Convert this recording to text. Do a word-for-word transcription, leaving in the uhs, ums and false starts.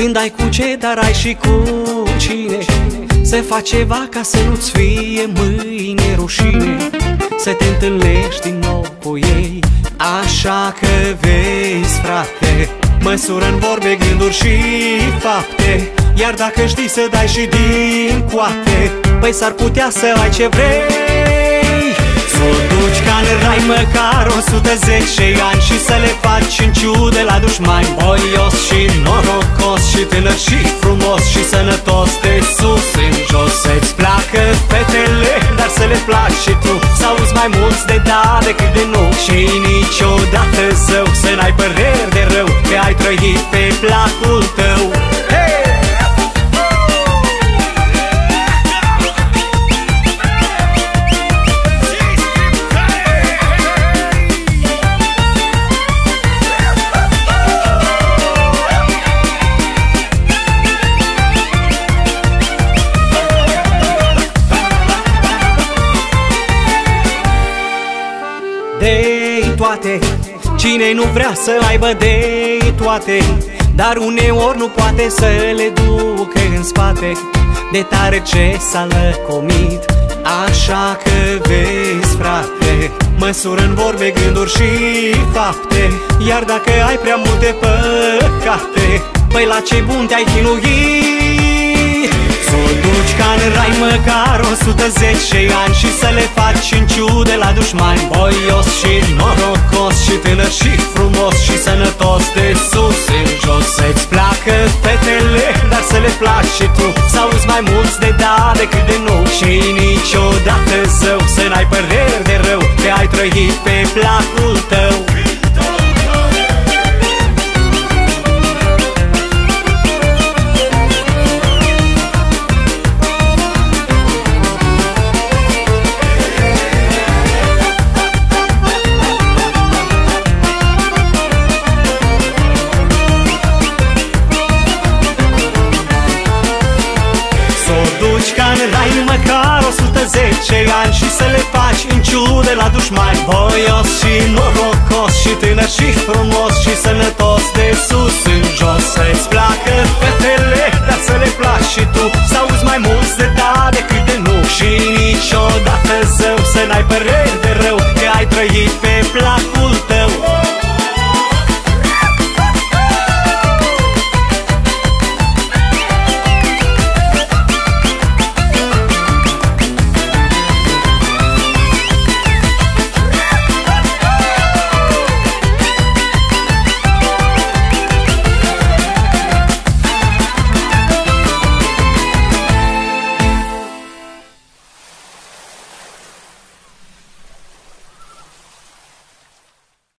Când ai cu ce, dar ai și cu cine, să faci ceva ca să nu-ți fie mâine rușine, să te întâlnești din nou cu ei. Așa că vezi, frate, măsură în vorbe, gânduri și fapte. Iar dacă știi să dai și din coate, păi s-ar putea să ai ce vrei. Să o duci ca în rai măcar o sută zece ani și să le faci în ciude la dușmani. Boios și norocos și tânăr și frumos și sănătos, de sus în jos. Să-ți placă fetele, dar să le placi și tu, să auzi mai mulți de da decât de nu. Și niciodată zău să n-ai păreri de rău, că ai trăit pe placul tău. Hey! De toate, cine nu vrea să aibă de toate, dar uneori nu poate să le ducă în spate, de tare ce s-a lăcomit. Așa că vezi, frate, măsură în vorbe, gânduri și fapte. Iar dacă ai prea multe păcate, păi la ce bun te-ai chinuit. Să o duci ca în rai măcar o sută zece ani și să le faci în ciude la dușmani. Boios și norocos și tânăr și frumos și sănătos, de sus în jos. Să-ți placă fetele, dar să le placi și tu, să auzi mai mulți de da decât de nu. Și niciodată zău să n-ai păreri de rău, că ai trăit pe placul tău. Ca în rai măcar o sută zece ani și să le faci în ciude la dușmani. Boios și norocos și tânăr și frumos și sănătos, de sus în jos. Să-ți placă fetele, dar să le placi și tu, să auzi mai mulți de da decât de nu. Și niciodată zău să n-ai păreri de rău, că ai trăit pe